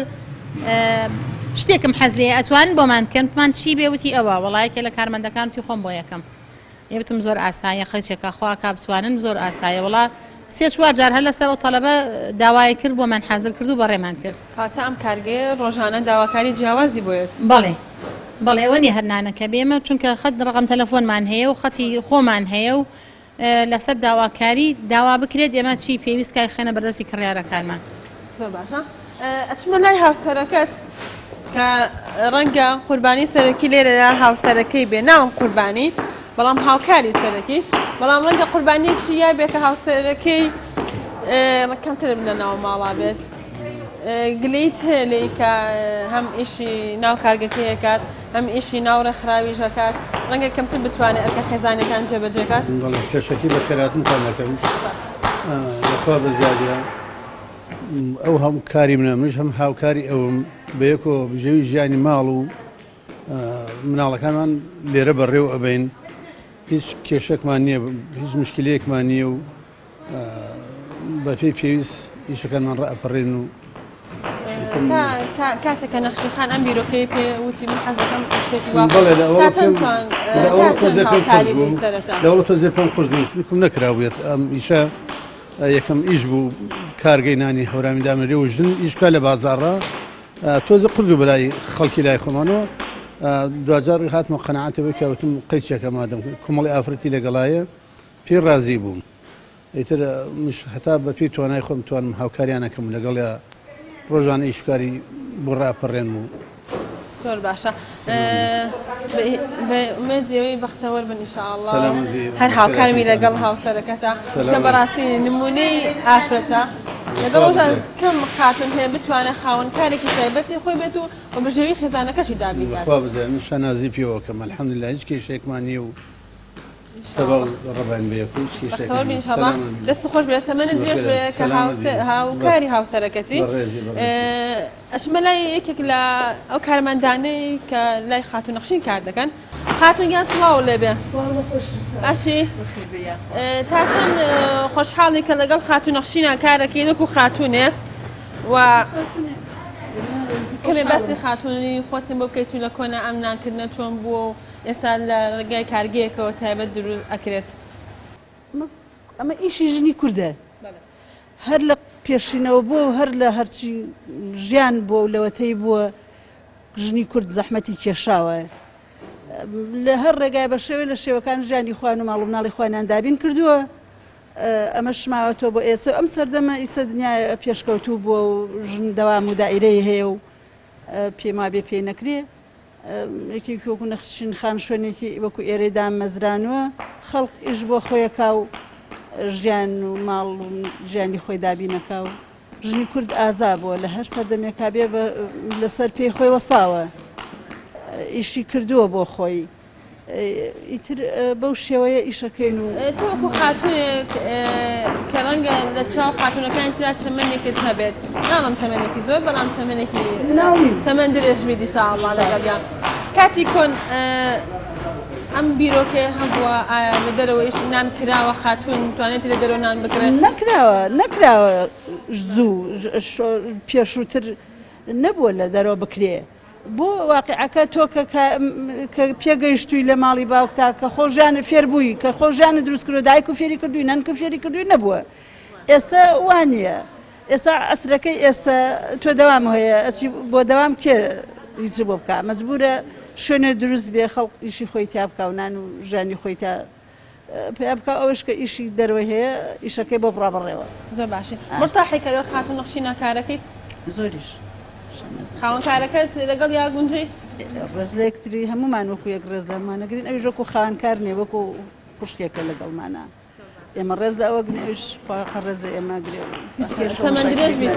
شتێکم حەز لێ ئەتوانن بۆمان کەمتمان چی بێوتی ئەوە وڵایەکێ لە کارمەندەکانتی خۆم بۆ یەکەم ێبتم زۆر ئاسایە خەچێکە خوا کابتوانن زۆر ئاسایە وڵا سێ چوار جار هەر لەسەر و تەڵەبە داوای کرد بۆمان حەزر کرد و بەڕێمان کرد هاتە ئەم کارگەیە ڕۆژانە داواکاری جیاوازی بۆیێت بەڵێ بەڵێ ئەوە نی هەرنانەکە بێمە چونکە خەت ڕقم تەلەفۆنمان هەیە و خەتی خۆمان هەیە و لەسەر داواکاری داوا بکرێت ئێمە چی پێویستکای خێنە بەردەستی کڕیارەکانمان زۆر باشە ئەچمە لای هاوسەرەکەت کە ڕەنگە قوربانی سەرەکی لێرەدا هاوسەرەکەی بێ ناوم قوربانی بەڵام هاوکاری سەرەکی بەڵام ڕەنگە قوربانیەکشی یا بێت کە هاوسەرەکەی ڕەکەمتر لە ناو ماڵا بێت گلەیت هەیە لێی کە هەم ئیشی ناو کارگەکەیەکات هەم ئیشی ناو ڕێکخراوی ژەکات ڕەنگە کەمتر بتوانێت ئەرکە خێزانەکان جێبەجێکات پێشەکی بە خێراتنتان دەکەم لەخوا بەزیادە ئەو هەم کاری منە منش هەم هاوکاری ئەوم بە یەکۆ بژێوی ژیانی ماڵ و مناڵەکانمان لێرە بەڕێو ئەبین هیچ کێشەکمان نییە هیچ مشکلەیەکمان نییە و بە پێی پێویست ئیشەکانمان ڕائەپەڕێن و کاتێککە نەخشیخان ئەم بیرۆکەی پێوتی من حەزەکەم شێکی لەوڵ تۆزێ پێم قرس بووکم نەکرابێت ئەم ئیشە یەکەم ئیش بوو کارگەی نانی هەورامیدامەرێ و ژن ئیشکە لە بازاڕە تۆزە قرد و بەلای خەڵکی لای خۆمانەوە دوجار هاتمە قەنەعاتەوەی کەوتم قەیچێکە مادەم کۆمەڵی ئافرەتی لەگەڵایە پێی رازی بووم ئیتر مش هەتا بە پێی توانای خۆم توانم هاوکاریانەکەم لەگەڵیا ڕۆژانە ئیشکاری بۆ ڕاپەڕێن و زۆر باشە بەمێدیەوەی بەختەوەر بن ئینشاءالله هەر هاوکارمی لەگەڵ هاوسەرەکەتە شتە بەڕاستی نمونەی ئافرەتە لەگەڵ ڕۆژان کەم خاتون هەیە بتوانێت خاوەنکارێکی تایبەتی خۆی بێت و بەژێوی خێزانەکەشی دابینێت خوا بزانین شەنازی پێوەکەم الحەمدولله هیچ کێشێکمان نییە و ڕەبان بێ بەختەوەر بن ئینشاءالله دەست خۆش بێت تەمەنت درێژ بێ کە هاوکاری هاوسەرەکەتی ئەچمە لای یەکێک لە ئەو کارمەندانەی کە لای خاتون نەخشین کار دەکەن خاتون یان سڵاو لێبێ باشی تا چەند خۆشحاڵی کە لەگەڵ خاتون نەخشینە کارەکەی وەکو خاتونێ و کەمێ باسی خاتونی خۆتم بۆ بکەیت و لە کۆنە ئەم نانکردنە چۆن بووە و ئێستا لە ڕێگای کارگەیەکەوە تایبەت دروست ئەکرێت ئەمە ئیشی ژنی کوردە هەر لە پێشینەوە بووە و هەر لە هەرچی ژیان بووە و لەوەتەی بووە ژنی کورد زەحمەتی کێشاوە لە هەر ڕێگای بە شێوەی لە شێوەکان ژیانی خوان و ماڵ و مناڵی خوانیان دابین کردووە ئەمە شماوەتەوە بۆ ئێستا ئەم سەردەمە ئیسە دنیای پێشکەوتوو بووە و ژن دەوام و دائیرەی هەیە و پێما بێ پێی نەکرێ یەکێکی وەکو نەخشین خان شوێنێکی وەکو ئێرەی دامەزرانوە خەڵق ئیش بۆ خۆیەکا و ژیان و ماڵ و ژیانی خۆی دابینەکە و ژنی کورد ئازا بووە لە هەر سەردەمێکا بێ لەسەر پێی خۆی وەساوە ئیشی کردووە بۆ خۆی ئیتر بەو شێوەیە ئیشەکەین و تۆ وەکو خاتونێک کە ڕەنگە لە چاو خاتونەکانی ترا تەمەنێکت هەبێت ناڵم تەمەنێکی زۆر بەڵام تەمەنێکی تەمەن درێژ بیت ئینشاءالله لەگەڵیان کاتی کۆن ئەم بیرۆکێ هەبووە لە دەرەوەیش نان کراوە خاتون توانێتی لە دەرەوە نان بکرێن نەکراوە نەکراوە زوو پێشووتر نەبووە لە دەرەوە بکرێ بۆ واقعەکە تۆ کە پێگەیشتووی لە ماڵی باوکتا کە خۆژیانە فێربووی کە خۆژیانە دروست کردو دایک و فێری کردووی نان کە فێری کردووی نەبووە ئێستا وانە ئێستا ئەسرەکەی ئێستا تۆ دەوام هەیە ئەچی بۆ دەوام کێ هیچ بۆ بکە مەجبورە شوێنە دروست بێ خەڵق ئیشی خۆی تا بکە و نان و ژانی خۆی تا پێ بکە ئەوەش کە ئیشی دەروە هەیە ئیشەکەی بۆ بڕابڕێەوە زۆر باشی مرتاحی کە خاتون نەخشینە کارەکەیت زۆریش خاوەنکارەکەت لەگەڵ یا گونجەی ڕێز لە یەکتری هەمومان وەکو یەک ڕێز لەمانەگرین ئەویش وەکو خاوەنکار نێ وەکو خوشکێکە لەگەڵمانە ئێمە ڕێز لە ئەوە گنێویش خۆقە ڕێز لە ئێمە گرێ هیچ کێش تەمەن درێژ بیت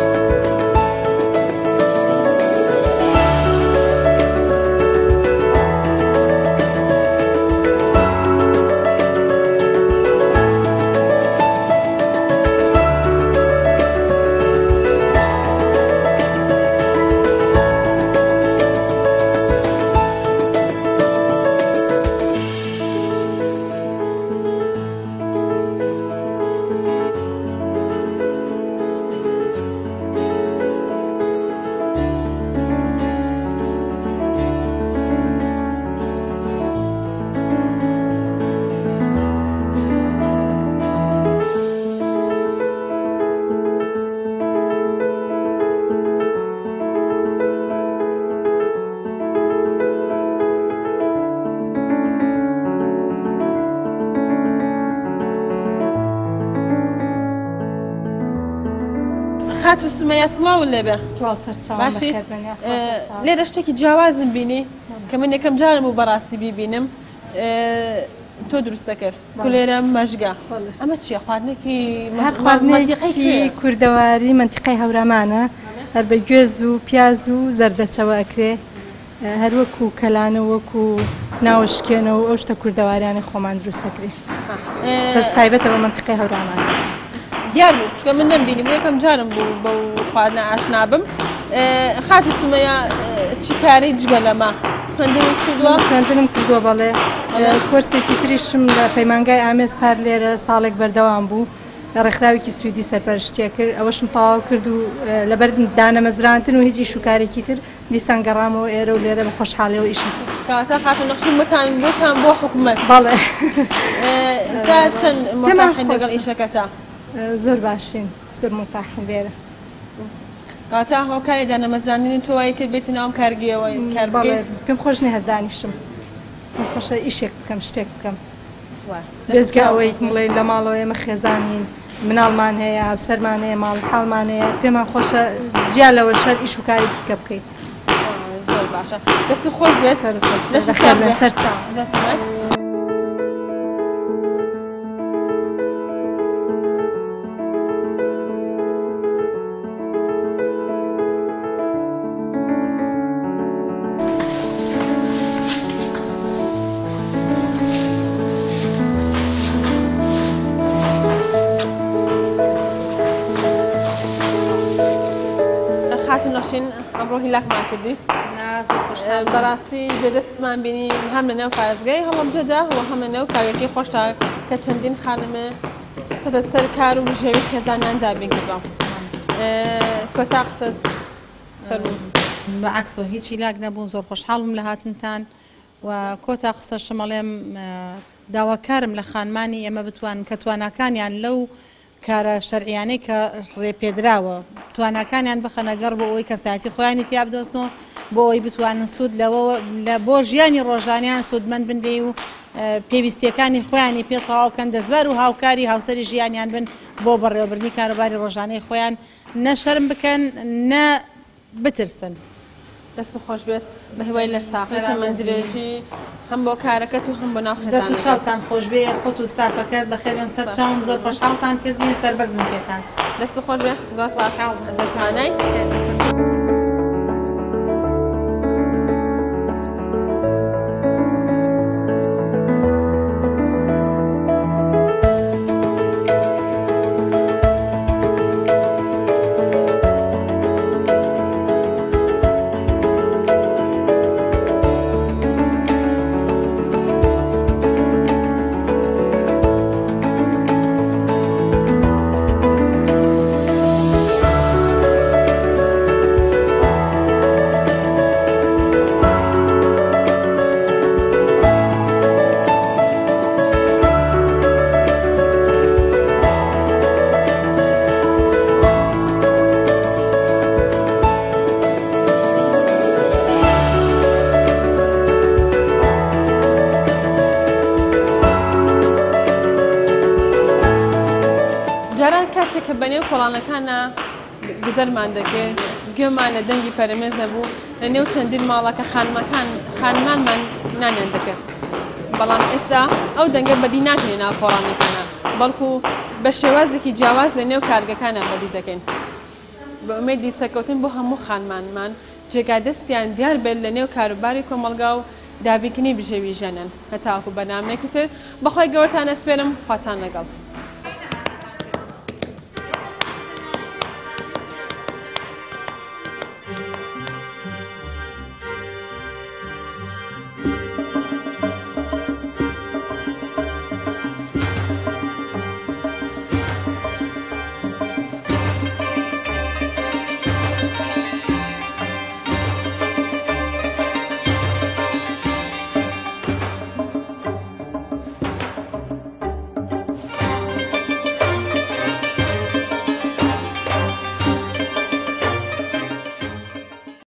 خاتو سمەیە سڵاو لێبێ باشی لێرە شتێکی جیاوازم بینی کە من یەکەم جارم و بەڕاستی بیبینم تۆ دروستە کرد کولێرە مەژگە ئەمە چیە خواردنێکی خواردنێکی کوردەواری منتیقەی هەورامانە هەر بە گوێز و پیاز و زەردەچەوە ئەکرێ هەر وەکو کەلانە وەکو ناوەشکێنەوە ئەو شتە کوردەواریانی خۆمان دروستەکرێ بەس تایبەتەوە منتیقەی هەورامانە دیار بوو چکە من نەمبینی بۆ یەکەم جارم بوو بەو خواردنە ئاشنابم خاتی سمەیە چی کاری جگە لەمە خوێندنت کردووە؟ خوێندنم کردووە بەڵێ کۆرسێکی تریشم لە پەیمانگای ئامێزپار لێرە ساڵێک بەردەوام بوو لە ڕێکخراوێکی سویدی سەرپەرشتیە کرد ئەوەشم تەواو کرد و لەبەر دانەمەزرانتن و هیچ ئیش و کارێکی تر دیسان گەڕامەوە ئێرە و لێرە بە خۆشحاڵیەوە ئیشم کرد کەواتە خاتون نەخشین بۆتان بۆتان بۆ حکوومەت بەڵێ تا چەند مۆتاحین لەگەڵ ئیشەکەتە؟ زۆر باشین زۆر مۆتاحین لێرە کاتە هۆکاری دانەمەزانین تۆ وای کرد بێتە ناو کارگێەوە کار بکەیت پێم خۆش نێ هەردانیشم خۆشە ئیشێک بکەم شتێک بکەم دەستگاوەی مڵێ لە ماڵەوە ئێمە خێزانین مناڵمان هەیە هاوسەرمان هەیە ماڵ حاڵمان هەیە پێمان خۆشە جیا لەوە شەر ئیش و کارێکی کە بکەیت زۆر باشە دەست خۆش بێت سەر چاو خاتون نەخشین ئەمڕۆ هیلاکمان کردی بەڕاستی جێدەستمان بینی هەم لە نێو پارێزگای هەڵەبجەدا و هەم لە نێو کاوێکی خۆشتا کە چەندین خانمە سەدە سەر کار و ژێوی خێزانیان دابین کردەوە کۆتا قسەت بەعکسۆ هیچی لاک نەبوو زۆر خۆشحاڵم لە هاتنتان و کۆتا قسە شەمەڵێم داواکارم لە خانمانی ئێمە بتوان کە تواناکانیان لەو کارە شەرعیانەی کە ڕێپێدراوە تواناکانیان بخەنەگەڕ بۆ ئەوەی کەسایەتی خۆیانی تیا بدۆستنەوە بۆ ئەوەی بتوانن سوود لەوە لە بۆ ژیانی ڕۆژانیان سوودمەند بندێ و پێویستیەکانی خۆیانی پێ تەواوکەن دەستبەر و هاوکاری هاوسەری ژیانیان بن بۆ بەڕێوەبردنی کاروباری ڕۆژانەی خۆیان نە شەرم بکەن نە بترسن. دەست خۆش بێت بە هیوای لەرساقی من درێژی هەم بۆ کارەکەت و هەم بۆ ناو خێزانەکەت. دەست و چاوتان خۆش بێ خۆت و ستافەکەت بەخێرن سەر چاوم زۆر خۆشحاڵتان کردین سەربەرزم پێتان. دەست خۆش بێ زۆر سپاس زەرشانەی کاتێک کە بەنێو کۆڵانەکانە گزەرمان دەکرد گوێمان لە دەنگی پەرەمێزە بوو لە نێو چەندین ماڵەکە خانمەکان خانمانمان نانیان دەکرد بەڵام ئێستا ئەو دەنگە بەدی ناکەین ناو کۆڵانەکانە بەڵکو بە شێوازێکی جیاواز لە نێو کارگەکانە بەدی دەکەین بە ئومێدی سەرکەوتن بۆ هەموو خانمانمان جێگا دەستیان دیار بێت لە نێو کاروباری کۆمەڵگا و دابینکردنی بژێوی ژەنن هەتاکو بەنامەیەکی تر بەخۆی گەورەتان ئەسپێرم خواتان لەگەڵ